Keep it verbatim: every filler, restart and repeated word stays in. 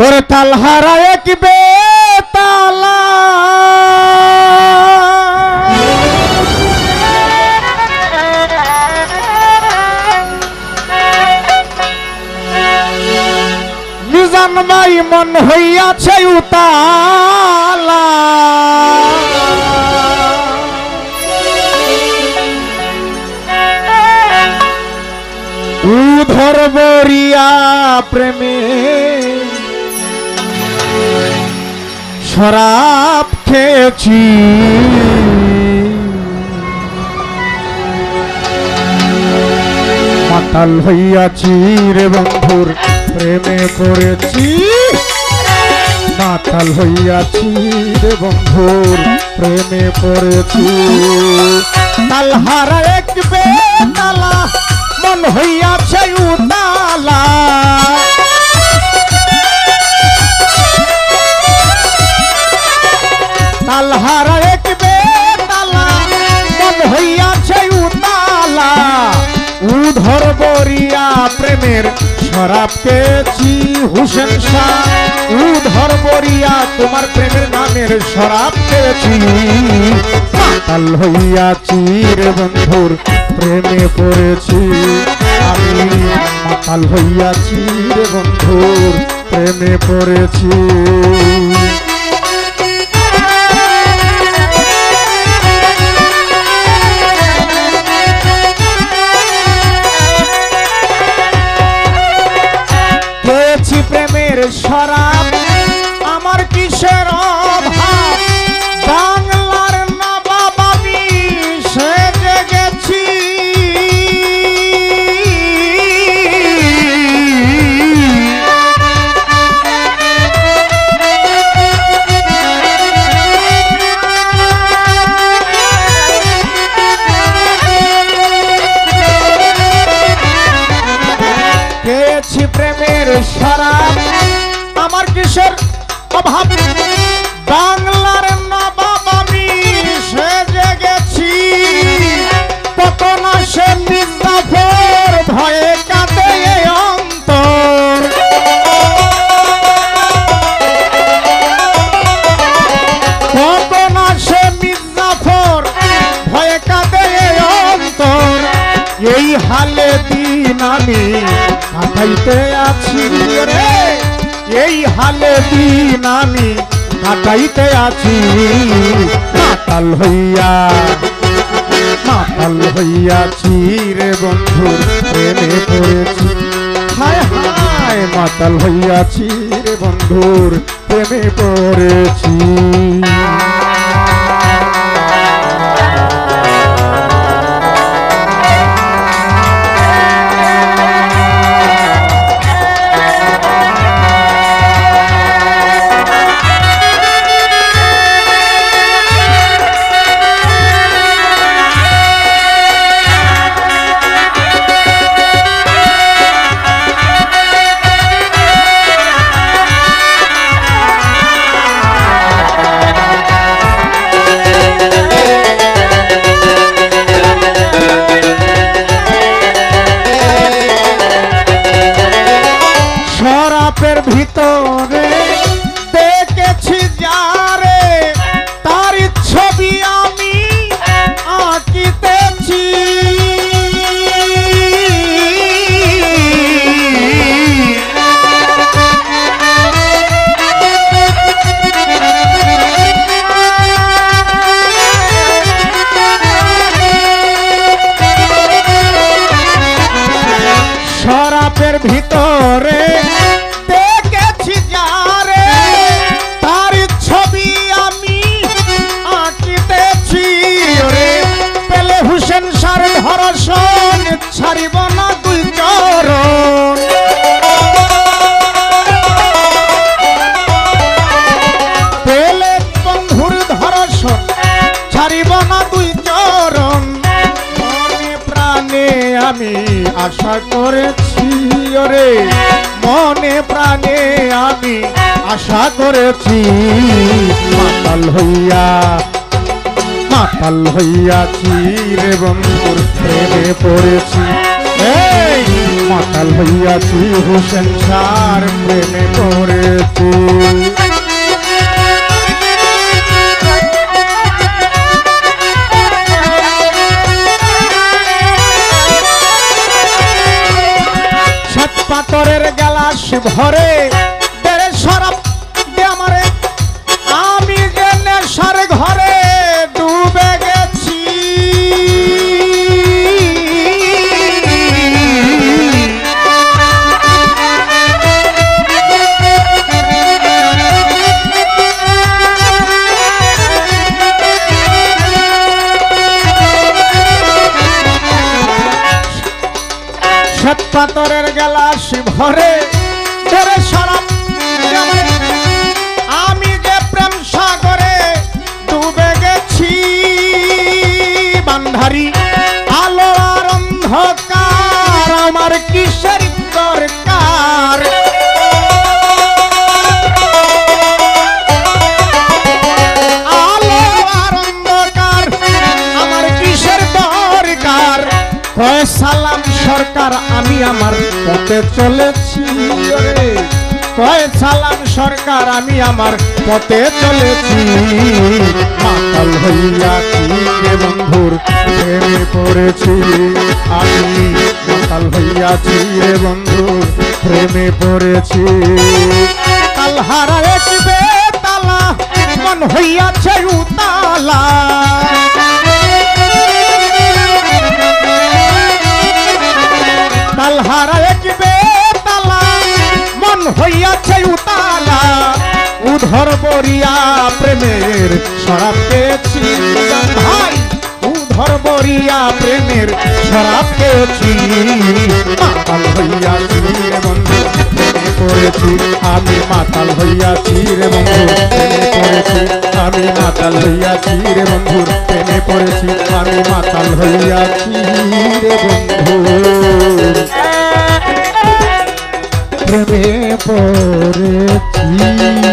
ওরে তাল হারায় কি বেতালা মিজান ভাই মন হইয়াছে উতালা উধর বরিয়া প্রেমে শরাব খেয়েছি মাতাল হইয়াছি রে বন্ধুর প্রেমে পড়েছি মাতাল হইয়াছি রে বন্ধুর প্রেমে পড়েছি তাল হারা এক বেতালা মন হইয়াছে উতালা তাল হারা এক বেতালা মন হইয়াছে উতালা উধর বরিয়া প্রেমের শরাব পেয়েছি হুসেন শাহ উধর বরিয়া তোমার প্রেমের নামের শরাব পেয়েছি মাতাল হইয়াছি রে বন্ধুর প্রেমে পড়েছি আমি মাতাল হইয়াছি রে বন্ধুর প্রেমে পড়েছি পেয়েছি প্রেমের শরাব আমার কিসের অভাব বাংলার নবাব আমি সেজে গেছি পেয়েছি প্রেমের শরাব আমার কিসের অভাব বাংলার নবাব আমি সেজে গেছি কত না সে মির্জাফর ভয়ে কাঁদে অন্তর কত না সে মির্জাফর ভয়ে কাঁদে অন্তর এই হালে দিন আমি কাটাইতে আছি রে এই হালে দিন আমি কাটাইতে আছি মাতাল হইয়া মাতাল হইয়াছি রে বন্ধুর প্রেমে পড়েছি হায় হায় মাতাল হইয়াছি রে বন্ধুর প্রেমে পড়েছি শরাবের ভিতরে দেখেছি যারে তার ছবি আমি আঁকিতেছি শরাবের ভিতরে দেখেছি যারে তার ছবি আমি আঁকিতেছি রে পেলে হুসেন শাহর ধর্ষণ ছাড়িব না দুই চরণ পেলে বন্ধুর ধর্ষণ ছাড়িব না দুই চরণ মনে প্রাণে আমি আশা করেছি রে মনে প্রাণে আমি আশা করেছি মাতাল হইয়া মাতাল হইয়াছি রে বন্ধুর প্রেমে পড়েছি এই মাতাল হইয়াছি হুসেন শাহর প্রেমে পড়েছি। সাত পাথরের গেলাস ভরে বেড়ে সরব দে আমারে, আমি যে নেশার ঘরে ডুবে গেছি। সাত পাথরের গেলাস ভরে ধরে সরব আমি যে প্রেম সাগরে ডুবে গেছি। বান্ধারি আলো আর অন্ধকার আমার কিসের দরকার, আলো আর অন্ধকার আমার কিসের দরকার। কয় সালাম সরকার আমি আমার পথে চলেছি, কয় সালাম সরকার আমি আমার পথে চলেছি। মাতাল হইয়াছি রে বন্ধুর প্রেমে পড়েছি, আমি মাতাল হইয়াছি রে বন্ধুর প্রেমে পড়েছি। তালহারা এক বেতালা মন হইয়াছে উতালা, তালহারা এক বেতালা মন হইয়াছে উতালা। উধর বরিয়া প্রেমের শরাব পেয়েছি ভাই, উধর বরিয়া প্রেমের শরাব পেয়েছি। মাতাল হইয়াছি রে বন্ধু প্রেমে পড়েছি, আমি মাতাল হইয়াছি রে বন্ধু প্রেমে পড়েছি, আমি মাতাল হইয়াছি রে বন্ধু প্রেমে পড়েছি, আমি মাতাল হইয়াছি রে বন্ধু প্রেমে পড়েছি।